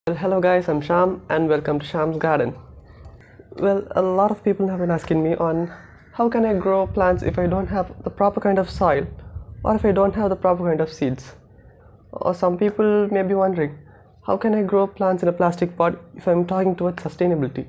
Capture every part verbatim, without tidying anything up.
Well, hello guys, I'm Sham and welcome to Sham's Garden. Well, a lot of people have been asking me on how can I grow plants if I don't have the proper kind of soil or if I don't have the proper kind of seeds. Or some people may be wondering, how can I grow plants in a plastic pot if I'm talking towards sustainability?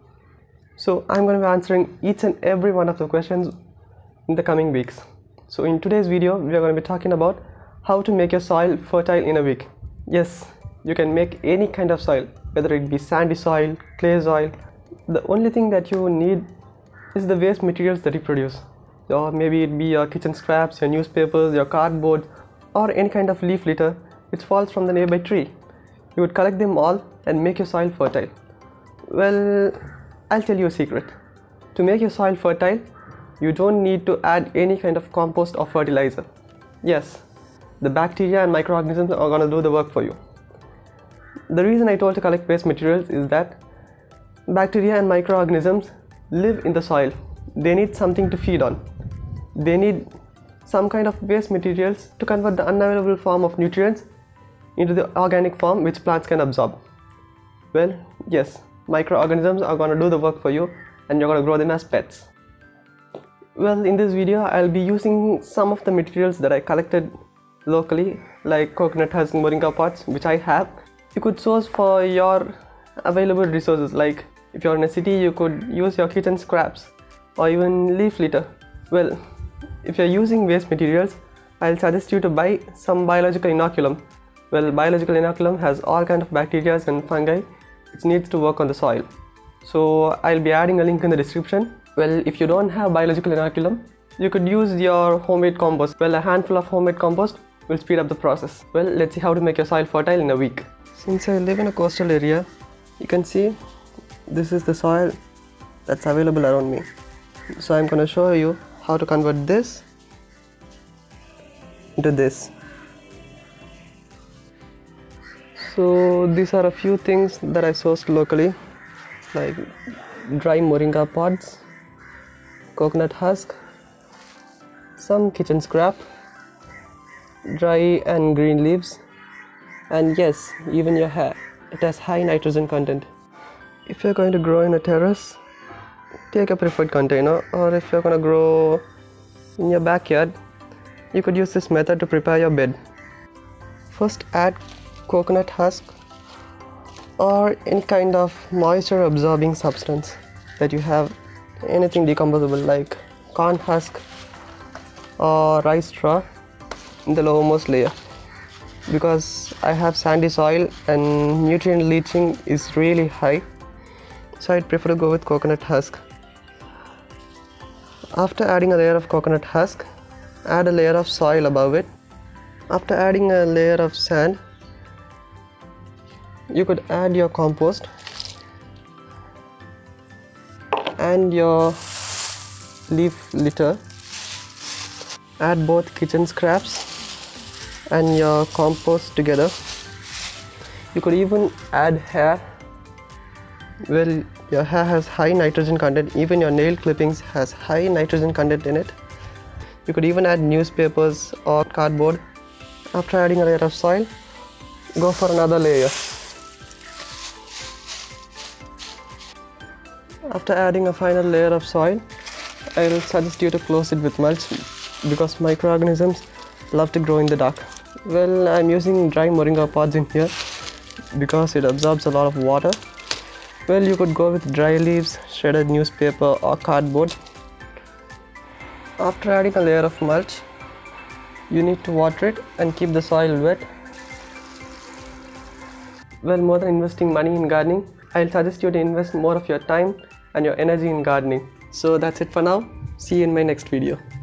So I'm going to be answering each and every one of the questions in the coming weeks. So in today's video, we are going to be talking about how to make your soil fertile in a week. Yes, you can make any kind of soil, whether it be sandy soil, clay soil. The only thing that you need is the waste materials that you produce. Or maybe it be your kitchen scraps, your newspapers, your cardboard, or any kind of leaf litter which falls from the nearby tree. You would collect them all and make your soil fertile. Well, I'll tell you a secret. To make your soil fertile, you don't need to add any kind of compost or fertilizer. Yes, the bacteria and microorganisms are going to do the work for you. The reason I told to collect waste materials is that bacteria and microorganisms live in the soil. They need something to feed on. They need some kind of waste materials to convert the unavailable form of nutrients into the organic form which plants can absorb. Well, yes, microorganisms are going to do the work for you and you're going to grow them as pets. Well, in this video I'll be using some of the materials that I collected locally, like coconut husk moringa pots, which I have. You could source for your available resources, like if you're in a city you could use your kitchen scraps or even leaf litter. Well, if you're using waste materials, I'll suggest you to buy some biological inoculum. Well, biological inoculum has all kinds of bacteria and fungi which needs to work on the soil. So I'll be adding a link in the description. Well, if you don't have biological inoculum, you could use your homemade compost. Well, a handful of homemade compost will speed up the process. Well, let's see how to make your soil fertile in a week. Since I live in a coastal area, you can see this is the soil that's available around me. So I'm going to show you how to convert this into this. So these are a few things that I sourced locally, like dry moringa pods, coconut husk, some kitchen scrap, dry and green leaves, and yes, even your hair. It has high nitrogen content. If you're going to grow in a terrace, take a preferred container, or if you're going to grow in your backyard, you could use this method to prepare your bed. First, add coconut husk or any kind of moisture absorbing substance that you have, anything decomposable like corn husk or rice straw in the lowermost layer. Because I have sandy soil and nutrient leaching is really high, so I'd prefer to go with coconut husk. After adding a layer of coconut husk, add a layer of soil above it. After adding a layer of sand, you could add your compost and your leaf litter. Add both kitchen scraps and your compost together. You could even add hair. Well, your hair has high nitrogen content. Even your nail clippings has high nitrogen content in it. You could even add newspapers or cardboard. After adding a layer of soil, go for another layer. After adding a final layer of soil, I will suggest you to close it with mulch because microorganisms love to grow in the dark. Well, I'm using dry moringa pods in here because it absorbs a lot of water. Well, you could go with dry leaves, shredded newspaper or cardboard. After adding a layer of mulch, you need to water it and keep the soil wet. Well, more than investing money in gardening, I'll suggest you to invest more of your time and your energy in gardening. So that's it for now. See you in my next video.